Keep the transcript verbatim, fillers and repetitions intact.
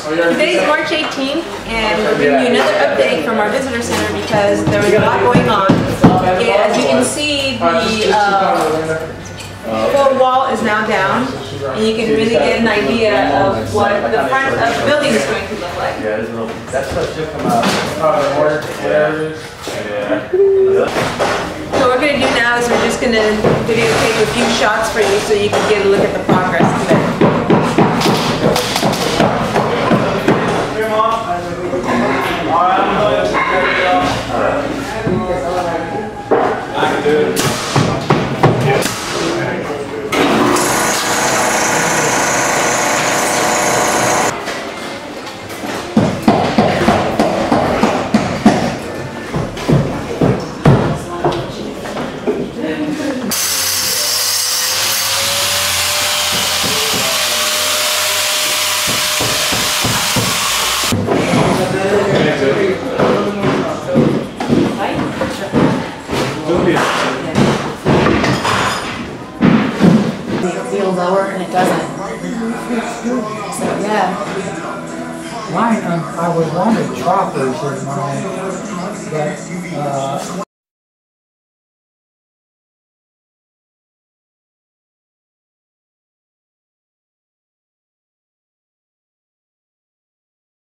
Today is March eighteenth, and we're bringing you another update from our visitor center because there was a lot going on. And as you can see, the uh, full wall is now down, and you can really get an idea of what the front of the building is going to look like. Yeah, it's a little, that's what should come out. Yeah. So what we're going to do now is we're just going to videotape a few shots for you so you can get a look at the progress of it. Feel lower and it doesn't. So yeah. Mine, um, I would wanted choppers in mine, but uh,